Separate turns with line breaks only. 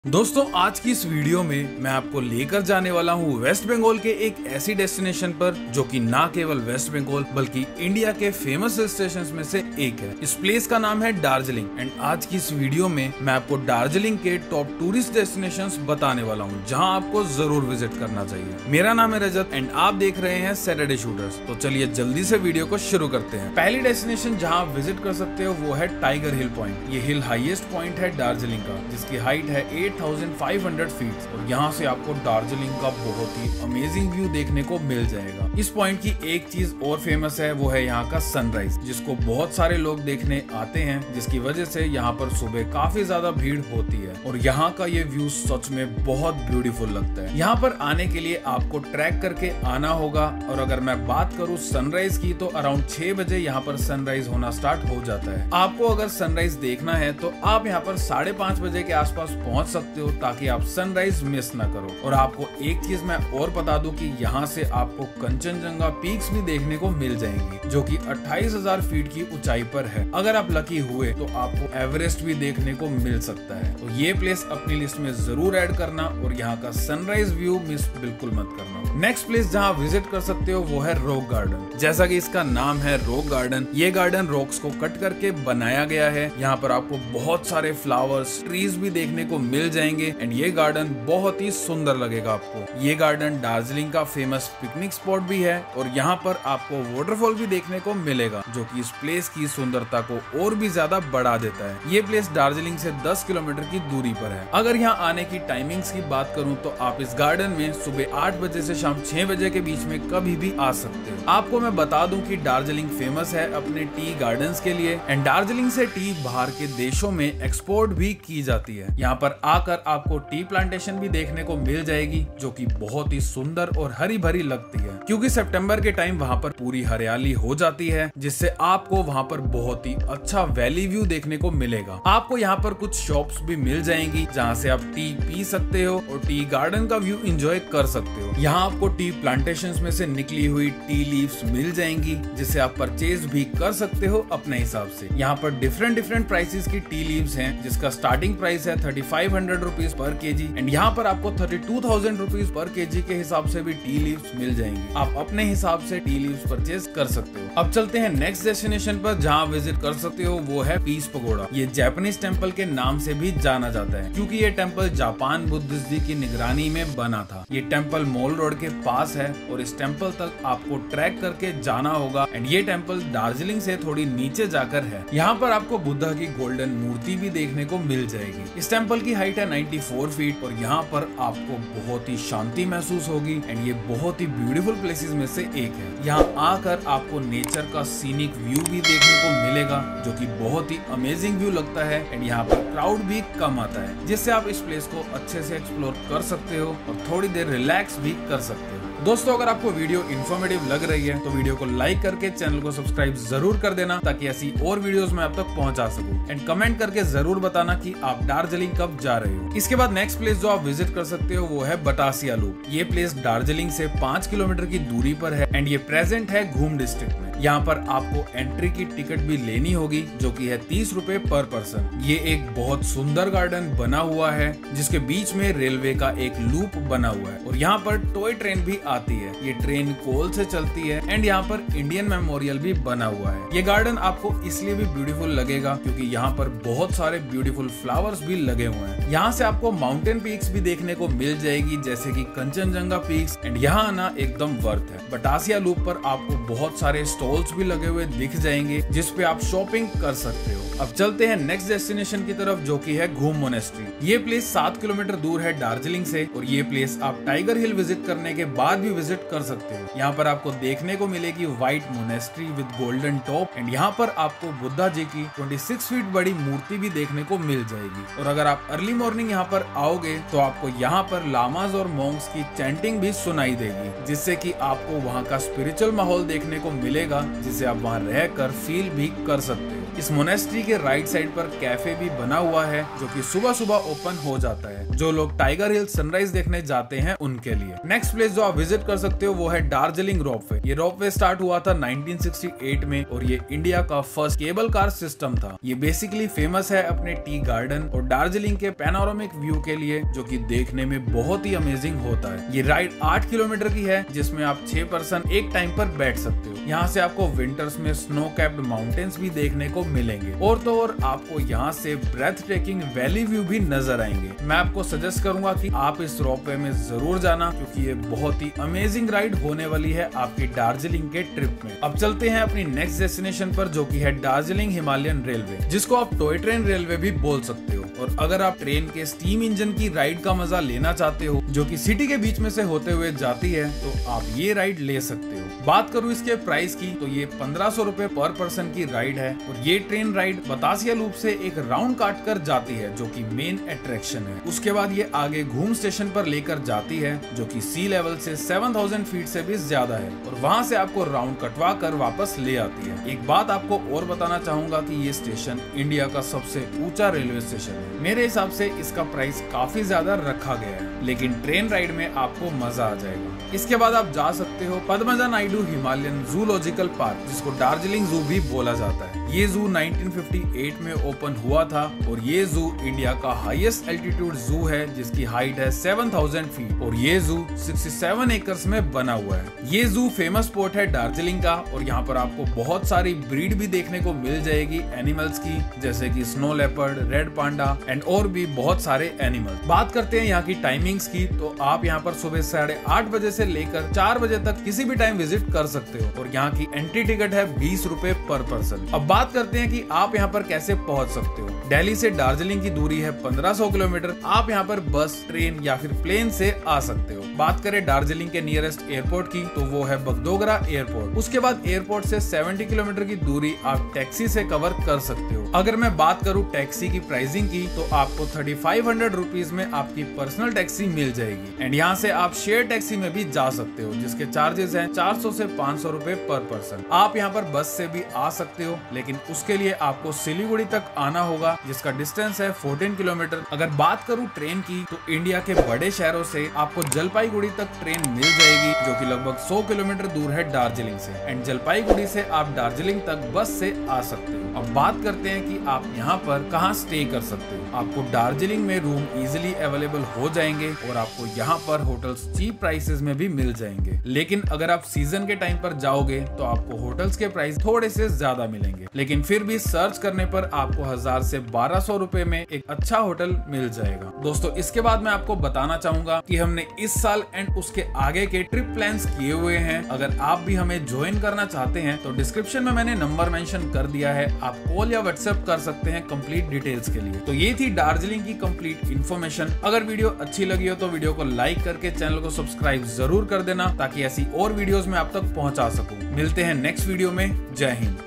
दोस्तों आज की इस वीडियो में मैं आपको लेकर जाने वाला हूँ वेस्ट बंगाल के एक ऐसी डेस्टिनेशन पर जो कि ना केवल वेस्ट बंगाल बल्कि इंडिया के फेमस हिल स्टेशन में से एक है। इस प्लेस का नाम है दार्जिलिंग एंड आज की इस वीडियो में मैं आपको दार्जिलिंग के टॉप टूरिस्ट डेस्टिनेशंस बताने वाला हूँ जहाँ आपको जरूर विजिट करना चाहिए। मेरा नाम है रजत एंड आप देख रहे हैं सैटरडे शूटर्स। तो चलिए जल्दी से वीडियो को शुरू करते हैं। पहली डेस्टिनेशन जहाँ आप विजिट कर सकते हो वो है टाइगर हिल पॉइंट। ये हिल हाईएस्ट पॉइंट है दार्जिलिंग का जिसकी हाइट है 8,500 फीट और यहाँ से आपको दार्जिलिंग का बहुत ही अमेजिंग व्यू देखने को मिल जाएगा। इस पॉइंट की एक चीज और फेमस है वो है यहाँ का सनराइज जिसको बहुत सारे लोग देखने आते हैं, जिसकी वजह से यहाँ पर सुबह काफी ज्यादा भीड़ होती है और यहाँ का ये व्यू सच में बहुत ब्यूटीफुल लगता है। यहाँ पर आने के लिए आपको ट्रैक करके आना होगा और अगर मैं बात करूँ सनराइज की तो अराउंड 6 बजे यहाँ पर सनराइज होना स्टार्ट हो जाता है। आपको अगर सनराइज देखना है तो आप यहाँ पर 5:30 बजे के आसपास पहुँच सकते हो ताकि आप सनराइज मिस ना करो। और आपको एक चीज मैं और बता दूं कि यहाँ से आपको कंचनजंगा पीक्स भी देखने को मिल जाएंगी जो कि 28,000 फीट की ऊंचाई पर है। अगर आप लकी हुए तो आपको एवरेस्ट भी देखने को मिल सकता है। तो ये प्लेस अपनी लिस्ट में जरूर ऐड करना और यहाँ का सनराइज व्यू मिस बिल्कुल मत करना। नेक्स्ट प्लेस जहाँ विजिट कर सकते हो वो है रॉक गार्डन। जैसा कि इसका नाम है रॉक गार्डन, ये गार्डन रॉक्स को कट करके बनाया गया है। यहाँ पर आपको बहुत सारे फ्लावर्स ट्रीज भी देखने को मिल जाएंगे एंड ये गार्डन बहुत ही सुंदर लगेगा आपको। ये गार्डन दार्जिलिंग का फेमस पिकनिक स्पॉट भी है और यहाँ पर आपको वाटरफॉल भी देखने को मिलेगा जो कि इस प्लेस की सुंदरता को और भी ज्यादा बढ़ा देता है। ये प्लेस दार्जिलिंग से 10 किलोमीटर की दूरी पर है। अगर यहाँ आने की टाइमिंग्स की बात करूँ तो आप इस गार्डन में सुबह 8 बजे से शाम 6 बजे के बीच में कभी भी आ सकते हो। आपको मैं बता दूं कि दार्जिलिंग फेमस है अपने टी गार्डन्स के लिए एंड दार्जिलिंग से टी बाहर के देशों में एक्सपोर्ट भी की जाती है। यहाँ पर आकर आपको टी प्लांटेशन भी देखने को मिल जाएगी जो कि बहुत ही सुंदर और हरी भरी लगती है क्योंकि सितंबर के टाइम वहाँ पर पूरी हरियाली हो जाती है जिससे आपको वहाँ पर बहुत ही अच्छा वैली व्यू देखने को मिलेगा। आपको यहाँ पर कुछ शॉप्स भी मिल जाएंगी जहाँ से आप टी पी सकते हो और टी गार्डन का व्यू एंजॉय कर सकते हो। यहाँ आपको टी प्लांटेशंस में से निकली हुई टी लीव्स मिल जाएंगी जिसे आप परचेज भी कर सकते हो अपने हिसाब से। यहाँ पर डिफरेंट प्राइसेस की टी लीव्स हैं जिसका स्टार्टिंग प्राइस है 3,500 रुपीज पर केजी एंड यहाँ पर आपको 32,000 रुपीज पर केजी के हिसाब से भी टी लीव्स मिल जाएंगी। आप अपने हिसाब से टी लीव्स परचेज कर सकते हो। अब चलते हैं नेक्स्ट डेस्टिनेशन पर जहाँ विजिट कर सकते हो वो है पीस पगोड़ा। ये जापानीज टेम्पल के नाम से भी जाना जाता है क्योंकि ये टेम्पल जापान बुद्धिस्ट जी की निगरानी में बना था। ये टेम्पल मॉल रोड के पास है और इस टेम्पल तक आपको ट्रैक करके जाना होगा एंड ये टेम्पल दार्जिलिंग से थोड़ी नीचे जाकर है। यहाँ पर आपको बुद्धा की गोल्डन मूर्ति भी देखने को मिल जाएगी। इस टेम्पल की हाइट है 94 फीट और यहाँ पर आपको बहुत ही शांति महसूस होगी एंड ये बहुत ही ब्यूटीफुल प्लेसेस में से एक है। यहाँ आकर आपको नेचर का सीनिक व्यू भी देखने को मिलेगा जो कि बहुत ही अमेजिंग व्यू लगता है एंड यहाँ पर क्राउड भी कम आता है जिससे आप इस प्लेस को अच्छे से एक्सप्लोर कर सकते हो और थोड़ी देर रिलैक्स भी कर सकते हो। दोस्तों अगर आपको वीडियो इन्फॉर्मेटिव लग रही है तो वीडियो को लाइक करके चैनल को सब्सक्राइब जरूर कर देना ताकि ऐसी और वीडियोस मैं आप तक पहुंचा सकूं एंड कमेंट करके जरूर बताना कि आप दार्जिलिंग कब जा रहे हो। इसके बाद नेक्स्ट प्लेस जो आप विजिट कर सकते हो वो है बतासिया लूप। ये प्लेस दार्जिलिंग से 5 किलोमीटर की दूरी पर है एंड ये प्रेजेंट है घूम डिस्ट्रिक्ट में। यहाँ पर आपको एंट्री की टिकट भी लेनी होगी जो कि है 30 रुपए पर पर्सन। ये एक बहुत सुंदर गार्डन बना हुआ है जिसके बीच में रेलवे का एक लूप बना हुआ है और यहाँ पर टॉय ट्रेन भी आती है। ये ट्रेन कोल से चलती है एंड यहाँ पर इंडियन मेमोरियल भी बना हुआ है। ये गार्डन आपको इसलिए भी ब्यूटीफुल लगेगा क्योंकि यहाँ पर बहुत सारे ब्यूटीफुल फ्लावर्स भी लगे हुए हैं। यहाँ से आपको माउंटेन पीक्स भी देखने को मिल जाएगी जैसे कि कंचनजंगा पीक्स एंड यहाँ आना एकदम वर्थ है। बतासिया लूप पर आपको बहुत सारे स्टॉल्स भी लगे हुए दिख जाएंगे जिसपे आप शॉपिंग कर सकते हो। अब चलते हैं नेक्स्ट डेस्टिनेशन की तरफ जो कि है घूम मोनेस्ट्री। ये प्लेस 7 किलोमीटर दूर है दार्जिलिंग से और ये प्लेस आप टाइगर हिल विजिट करने के बाद भी विजिट कर सकते हो। यहाँ पर आपको देखने को मिलेगी white monastery with golden top and यहाँ पर आपको बुद्धा जी की 26 फीट बड़ी मूर्ति भी देखने को मिल जाएगी। और अगर आप अर्ली मॉर्निंग यहाँ पर आओगे तो आपको यहाँ पर लामाज और मॉन्क्स की चैंटिंग भी सुनाई देगी जिससे कि आपको वहाँ का स्पिरिचुअल माहौल देखने को मिलेगा जिसे आप वहाँ रहकर फील भी कर सकते हो। इस मोनेस्ट्री के राइट साइड पर कैफे भी बना हुआ है जो कि सुबह सुबह ओपन हो जाता है, जो लोग टाइगर हिल सनराइज देखने जाते हैं उनके लिए। नेक्स्ट प्लेस जो आप विजिट कर सकते हो वो है दार्जिलिंग रोपवे। ये रोपवे स्टार्ट हुआ था 1968 में और ये इंडिया का फर्स्ट केबल कार सिस्टम था। ये बेसिकली फेमस है अपने टी गार्डन और दार्जिलिंग के पैनोरामिक व्यू के लिए, जो कि देखने में बहुत ही अमेजिंग होता है। ये राइड 8 किलोमीटर की है जिसमें आप 6 पर्सन एक टाइम पर बैठ सकते हो। यहाँ से आपको विंटर्स में स्नो कैप्ड माउंटेन्स भी देखने को मिलेंगे और तो और आपको यहाँ से ब्रेथ टेकिंग वैली व्यू भी नजर आएंगे। मैं आपको सजेस्ट करूंगा कि आप इस रोपवे में जरूर जाना, क्योंकि ये बहुत ही अमेजिंग राइड होने वाली है आपकी दार्जिलिंग के ट्रिप में। अब चलते हैं अपनी नेक्स्ट डेस्टिनेशन पर, जो कि है दार्जिलिंग हिमालयन रेलवे, जिसको आप टॉय ट्रेन रेलवे भी बोल सकते हो। और अगर आप ट्रेन के स्टीम इंजन की राइड का मजा लेना चाहते हो जो कि सिटी के बीच में से होते हुए जाती है, तो आप ये राइड ले सकते हो। बात करूँ इसके प्राइस की तो ये 1500 रुपए पर पर्सन की राइड है और ये ट्रेन राइड बतासिया लूप से एक राउंड काट कर जाती है जो कि मेन अट्रैक्शन है। उसके बाद ये आगे घूम स्टेशन पर लेकर जाती है जो कि सी लेवल से 7000 फीट से भी ज्यादा है और वहाँ से आपको राउंड कटवा कर वापस ले आती है। एक बात आपको और बताना चाहूंगा कि ये स्टेशन इंडिया का सबसे ऊंचा रेलवे स्टेशन है। मेरे हिसाब से इसका प्राइस काफी ज्यादा रखा गया है, लेकिन ट्रेन राइड में आपको मजा आ जाएगा। इसके बाद आप जा सकते हो पद्मजा नायडू हिमालयन जूलॉजिकल पार्क, जिसको दार्जिलिंग जू भी बोला जाता है। ये जू 1958 में ओपन हुआ था और ये जू इंडिया का हाईएस्ट एल्टीट्यूड जू है जिसकी हाइट है 7000 फीट और ये जू 67 एकर्स में बना हुआ है। ये जू फेमस स्पॉट है दार्जिलिंग का और यहाँ पर आपको बहुत सारी ब्रीड भी देखने को मिल जाएगी एनिमल्स की, जैसे कि snow leopard, red panda and और भी बहुत सारे एनिमल्स। बात करते हैं यहाँ की टाइमिंग्स की, तो आप यहाँ पर सुबह 8:30 बजे से लेकर 4 बजे तक किसी भी टाइम विजिट कर सकते हो और यहाँ की एंट्री टिकट है 20 रुपए पर पर्सन। अब बात करते हैं कि आप यहाँ पर कैसे पहुँच सकते हो। दिल्ली से दार्जिलिंग की दूरी है 1500 किलोमीटर। आप यहाँ पर बस, ट्रेन या फिर प्लेन से आ सकते हो। बात करें दार्जिलिंग के नियरेस्ट एयरपोर्ट की तो वो है बगडोगरा एयरपोर्ट। उसके बाद एयरपोर्ट से 70 किलोमीटर की दूरी आप टैक्सी से कवर कर सकते हो। अगर मैं बात करूँ टैक्सी की प्राइसिंग की तो आपको 3500 रुपीज में आपकी पर्सनल टैक्सी मिल जाएगी एंड यहाँ से आप शेयर टैक्सी में भी जा सकते हो जिसके चार्जेस हैं 400 से 500 रुपए पर पर्सन। आप यहाँ पर बस से भी आ सकते हो, लेकिन उसके लिए आपको सिलीगुड़ी तक आना होगा जिसका डिस्टेंस है 14 किलोमीटर। अगर बात करूँ ट्रेन की तो इंडिया के बड़े शहरों से आपको जलपाईगुड़ी तक ट्रेन मिल जाएगी जो कि लगभग 100 किलोमीटर दूर है दार्जिलिंग से एंड जलपाईगुड़ी से आप दार्जिलिंग तक बस से आ सकते हो। अब बात करते हैं कि आप यहाँ पर कहाँ स्टे कर सकते हो। आपको दार्जिलिंग में रूम इजीली अवेलेबल हो जाएंगे और आपको यहाँ पर होटल्स चीप प्राइसेस में भी मिल जाएंगे, लेकिन अगर आप सीजन के टाइम पर जाओगे तो आपको होटल्स के प्राइस थोड़े से ज्यादा मिलेंगे, लेकिन फिर भी सर्च करने पर आपको 1000 से 1200 रुपए में एक अच्छा होटल मिल जाएगा। दोस्तों इसके बाद मैं आपको बताना चाहूंगा कि हमने इस साल एंड उसके आगे के ट्रिप प्लान्स किए हुए हैं। अगर आप भी हमें ज्वाइन करना चाहते हैं तो डिस्क्रिप्शन में मैंने नंबर मेंशन कर दिया है, आप कॉल या व्हाट्सएप कर सकते हैं कंप्लीट डिटेल्स के लिए। तो ये थी दार्जिलिंग की कंप्लीट इन्फॉर्मेशन। अगर वीडियो अच्छी लगी हो तो वीडियो को लाइक करके चैनल को सब्सक्राइब जरूर कर देना ताकि ऐसी और वीडियोस मैं आप तक पहुंचा सकूं। मिलते हैं नेक्स्ट वीडियो में। जय हिंद।